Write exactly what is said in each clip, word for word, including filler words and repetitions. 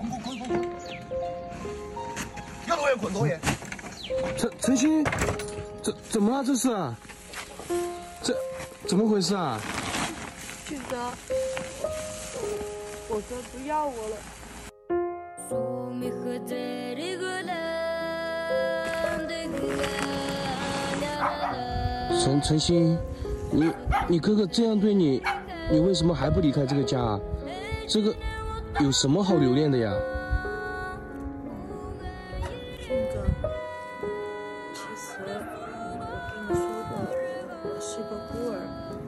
滚滚滚滚滚！要多远滚多远。 陈陈鑫，怎怎么了？这是？这怎么回事啊？ 俊哥，我哥不要我了。 陈陈鑫，你你哥哥这样对你，你为什么还不离开这个家啊？这个有什么好留恋的呀？ 俊哥，其实我跟你说的，我是个孤儿，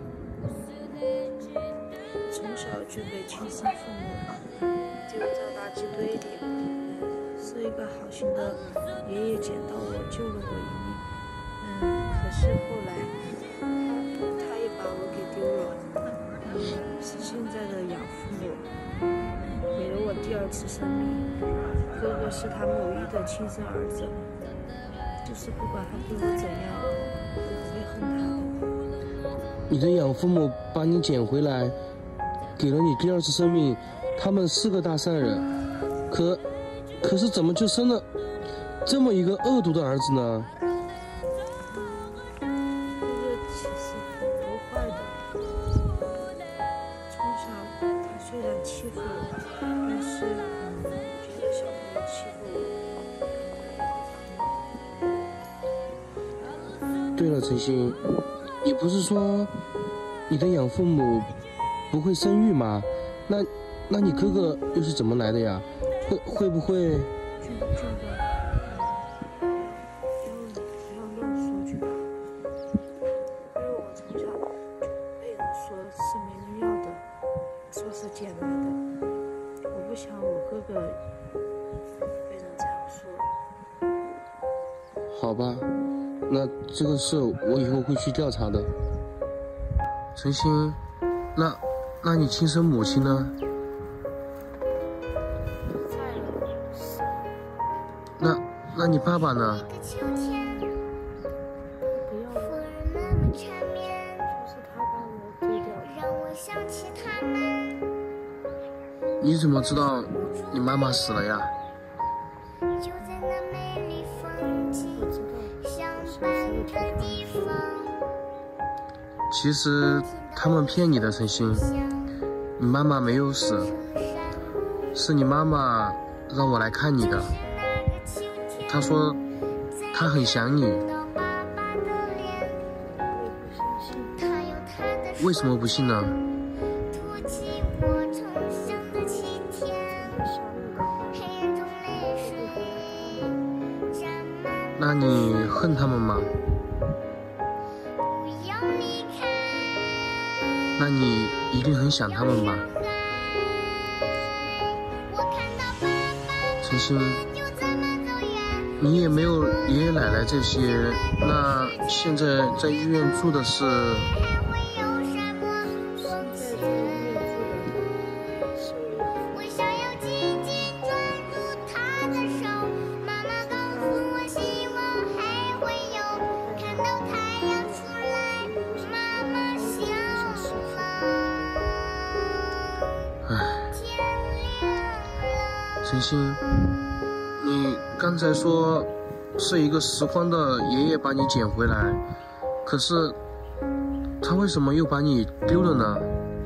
从小就被亲生父母丢在垃圾堆里，是一个好心的爷爷捡到我，救了我一命。 嗯，可是后来他他也把我给丢了。嗯，是现在的养父母给了我第二次生命。哥哥是他唯一的亲生儿子，就是不管他对我怎样，我不会恨他的。 你的养父母把你捡回来，给了你第二次生命，他们是个大善人，可可是怎么就生了这么一个恶毒的儿子呢？ 对了，陈鑫，你不是说你的养父母不会生育吗？那那你哥哥又是怎么来的呀？会会不会？ 俊俊哥，不要不要乱说句话，因为我从小就被人说是没人要的，说是捡来的，我不想我哥哥被人这样说。 好吧。 那这个事我以后会去调查的。陈鑫，那那你亲生母亲呢？ 在了，是。 那那你爸爸呢？ 不要了，就是他把我丢掉了。 你怎么知道你妈妈死了呀？ 其实他们骗你的，陈鑫，你妈妈没有死，是你妈妈让我来看你的。她说她很想你。为什么不信呢？那你恨他们吗？ 那你一定很想他们吧，陈鑫，你也没有爷爷奶奶这些，那现在在医院住的是？陈鑫，你刚才说是一个拾荒的爷爷把你捡回来，可是他为什么又把你丢了呢？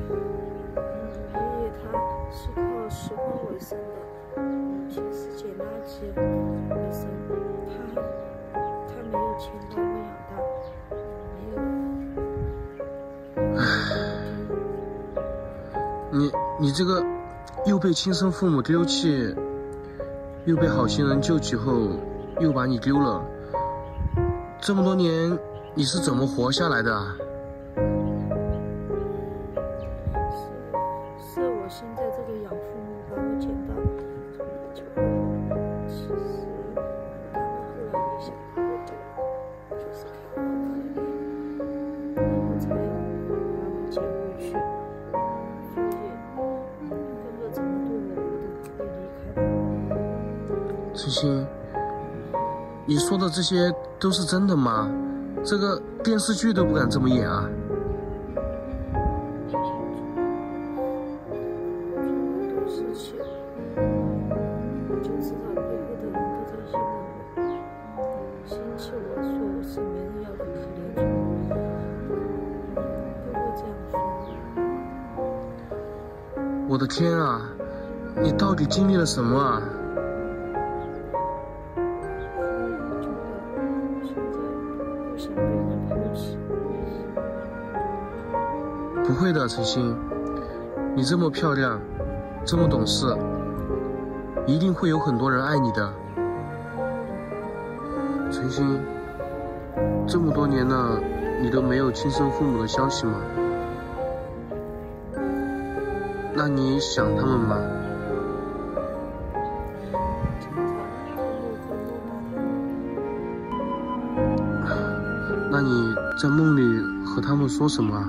爷爷他是靠拾荒为生的，平时捡垃圾为生，他他没有钱把我养大，没有。唉， 你你这个。 又被亲生父母丢弃，又被好心人救起后，又把你丢了。这么多年，你是怎么活下来的啊？ 是，是我现在这个养父母把我捡到，就其实他们后来也想把我丢，就是看我可怜，然后才把我捡回去。 陈鑫，你说的这些都是真的吗？这个电视剧都不敢这么演啊！ 事情。 天啊，你到底经历了什么啊？不会的，陈星，你这么漂亮，这么懂事，一定会有很多人爱你的。陈星，这么多年了，你都没有亲生父母的消息吗？那你想他们吗？那你在梦里和他们说什么啊？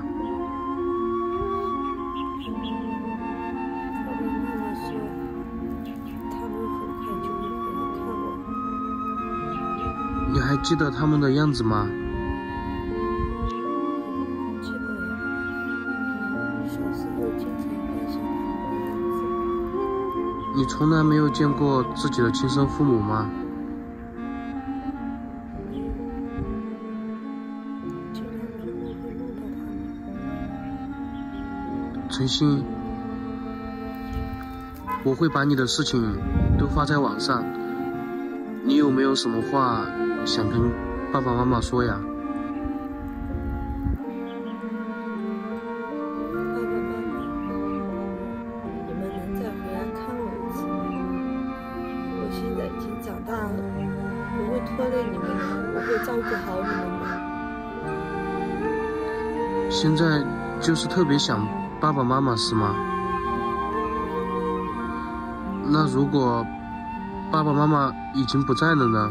你还记得他们的样子吗？ 记得呀，小时候经常幻想他们的样子。 你从来没有见过自己的亲生父母吗？ 经常做梦会梦到他们。 陈星，我会把你的事情都发在网上，你有没有什么话想跟爸爸妈妈说呀？ 爸爸妈妈，你们能再回来看我一次吗？我现在已经长大了，不会拖累你们的，我会照顾好你们的。 现在就是特别想爸爸妈妈是吗？那如果爸爸妈妈已经不在了呢？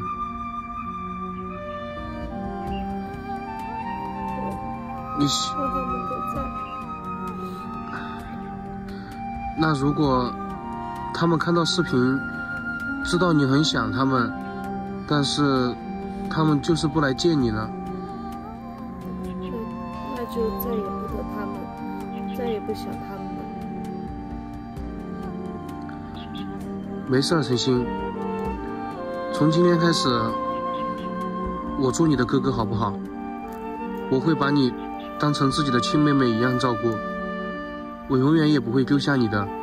你希望他们都在。 那如果他们看到视频，知道你很想他们，但是他们就是不来见你呢？ 那那就再也不和他们，再也不想他们了。 没事，陈星，从今天开始，我做你的哥哥好不好？我会把你当成自己的亲妹妹一样照顾，我永远也不会丢下你的。